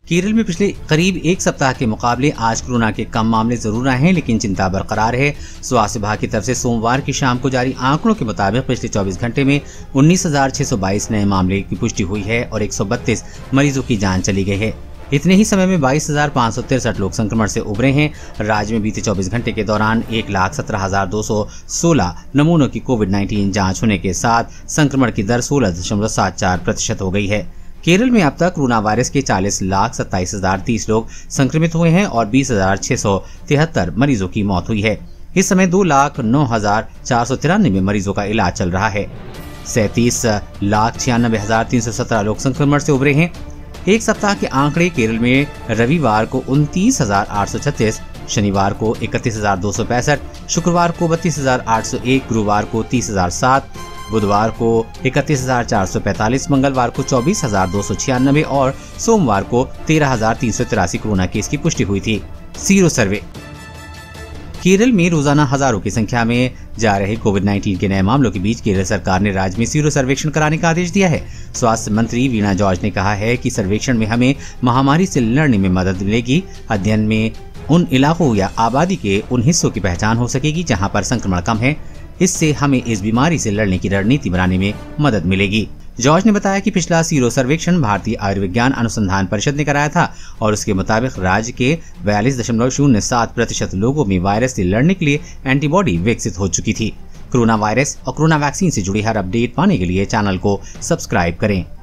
केरल में पिछले करीब एक सप्ताह के मुकाबले आज कोरोना के कम मामले जरूर आए हैं, लेकिन चिंता बरकरार है। स्वास्थ्य विभाग की तरफ से सोमवार की शाम को जारी आंकड़ों के मुताबिक पिछले 24 घंटे में 19,622 नए मामले की पुष्टि हुई है और 132 मरीजों की जान चली गई है। इतने ही समय में 22,563 लोग संक्रमण से उबरे हैं। राज्य में बीते 24 घंटे के दौरान 1,17,216 नमूनों की कोविड-19 जांच होने के साथ संक्रमण की दर 16.74% हो गई है। केरल में अब तक कोरोना वायरस के 40,27,030 लोग संक्रमित हुए हैं और 20,673 मरीजों की मौत हुई है। इस समय 2,09,493 मरीजों का इलाज चल रहा है। 37,96,317 लोग संक्रमण से उबरे हैं। एक सप्ताह के आंकड़े केरल में रविवार को 29,836, शनिवार को 31,265, शुक्रवार को 32,801, गुरुवार को 30,007, बुधवार को 31,445, मंगलवार को 24,296 और सोमवार को 13,383 कोरोना केस की पुष्टि हुई थी। Sero survey. केरल में रोजाना हजारों की संख्या में जा रहे कोविड-19 के नए मामलों के बीच केरल सरकार ने राज्य में सीरो सर्वेक्षण कराने का आदेश दिया है। स्वास्थ्य मंत्री वीणा जॉर्ज ने कहा है कि सर्वेक्षण में हमें महामारी से लड़ने में मदद मिलेगी। अध्ययन में उन इलाकों या आबादी के उन हिस्सों की पहचान हो सकेगी जहां पर संक्रमण कम है। इससे हमें इस बीमारी से लड़ने की रणनीति बनाने में मदद मिलेगी। जॉर्ज ने बताया कि पिछला सीरो सर्वेक्षण भारतीय आयुर्विज्ञान अनुसंधान परिषद ने कराया था और उसके मुताबिक राज्य के 42.07% लोगों में वायरस से लड़ने के लिए एंटीबॉडी विकसित हो चुकी थी। कोरोना वायरस और कोरोना वैक्सीन से जुड़ी हर अपडेट पाने के लिए चैनल को सब्सक्राइब करें।